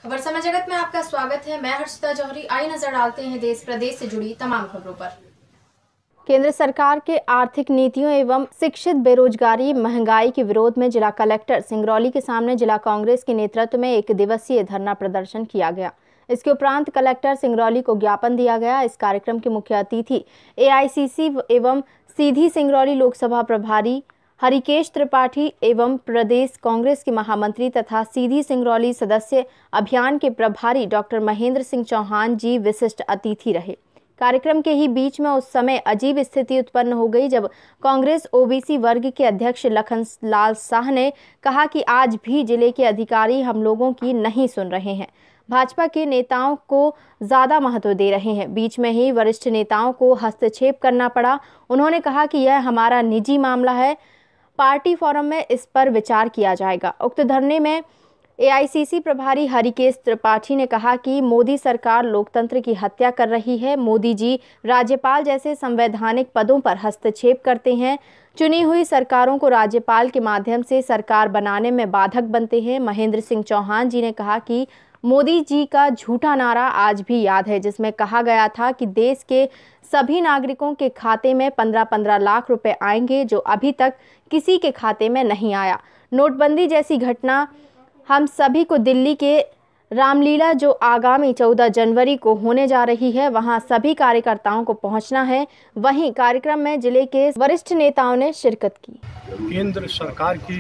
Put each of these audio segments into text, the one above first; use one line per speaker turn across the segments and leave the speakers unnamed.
खबर समय जगत में आपका स्वागत है। मैं हर्षिता जौहरी। आई नजर डालते हैं देश प्रदेश से जुड़ी तमाम खबरों पर। केंद्र सरकार के आर्थिक नीतियों एवं शिक्षित बेरोजगारी महंगाई के विरोध में जिला कलेक्टर सिंगरौली के सामने जिला कांग्रेस के नेतृत्व में 1 दिवसीय धरना प्रदर्शन किया गया। इसके उपरांत कलेक्टर सिंगरौली को ज्ञापन दिया गया। इस कार्यक्रम के मुख्य अतिथि एआईसीसी एवं सीधी सिंगरौली लोकसभा प्रभारी हरिकेश त्रिपाठी एवं प्रदेश कांग्रेस के महामंत्री तथा सीधी सिंगरौली सदस्य अभियान के प्रभारी डॉक्टर महेंद्र सिंह चौहान जी विशिष्ट अतिथि रहे। कार्यक्रम के ही बीच में उस समय अजीब स्थिति उत्पन्न हो गई जब कांग्रेस ओबीसी वर्ग के अध्यक्ष लखन लाल शाह ने कहा कि आज भी जिले के अधिकारी हम लोगों की नहीं सुन रहे हैं, भाजपा के नेताओं को ज्यादा महत्व दे रहे हैं। बीच में ही वरिष्ठ नेताओं को हस्तक्षेप करना पड़ा। उन्होंने कहा कि यह हमारा निजी मामला है, पार्टी फोरम में इस पर विचार किया जाएगा। उक्त धरने में एआईसीसी प्रभारी हरिकेश त्रिपाठी ने कहा कि मोदी सरकार लोकतंत्र की हत्या कर रही है। मोदी जी राज्यपाल जैसे संवैधानिक पदों पर हस्तक्षेप करते हैं, चुनी हुई सरकारों को राज्यपाल के माध्यम से सरकार बनाने में बाधक बनते हैं। महेंद्र सिंह चौहान जी ने कहा कि मोदी जी का झूठा नारा आज भी याद है, जिसमें कहा गया था कि देश के सभी नागरिकों के खाते में 15-15 लाख रुपए आएंगे, जो अभी तक किसी के खाते में नहीं आया। नोटबंदी जैसी घटना हम सभी को दिल्ली के रामलीला जो आगामी 14 जनवरी को होने जा रही है, वहां सभी कार्यकर्ताओं को पहुंचना है। वहीं कार्यक्रम में जिले के वरिष्ठ नेताओं ने शिरकत की।
केंद्र सरकार की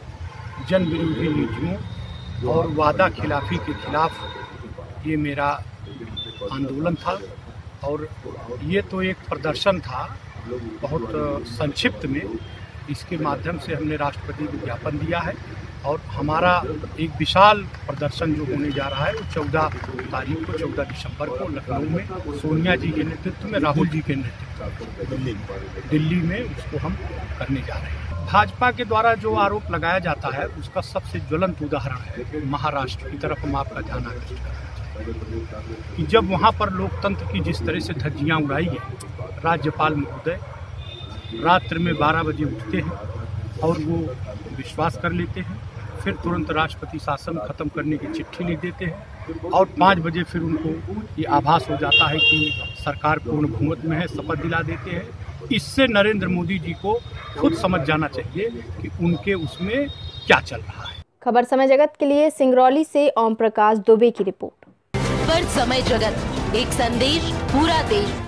जन विरोधी नीतियों और वादा खिलाफी के खिलाफ ये मेरा आंदोलन था और ये तो एक प्रदर्शन था बहुत संक्षिप्त में। इसके माध्यम से हमने राष्ट्रपति को ज्ञापन दिया है और हमारा एक विशाल प्रदर्शन जो होने जा रहा है वो 14 तारीख को 14 दिसंबर को लखनऊ में सोनिया जी के नेतृत्व में, राहुल जी के नेतृत्व में दिल्ली में उसको हम करने जा रहे हैं। भाजपा के द्वारा जो आरोप लगाया जाता है उसका सबसे ज्वलंत उदाहरण है महाराष्ट्र की तरफ हम आपका ध्यान आकर्षित करना चाहिए कि जब वहाँ पर लोकतंत्र की जिस तरह से धज्जियाँ उड़ाई गई, राज्यपाल महोदय रात्र में 12 बजे उठते हैं और वो विश्वास कर लेते हैं, फिर तुरंत राष्ट्रपति शासन खत्म करने की चिट्ठी लिख देते हैं और 5 बजे फिर उनको ये आभास हो जाता है कि सरकार पूर्ण बहुमत में है, शपथ दिला देते हैं। इससे नरेंद्र मोदी जी को खुद समझ जाना चाहिए कि उनके उसमें क्या चल रहा है।
खबर समय जगत के लिए सिंगरौली से ओम प्रकाश दुबे की रिपोर्ट।
खबर समय जगत, एक संदेश पूरा देश।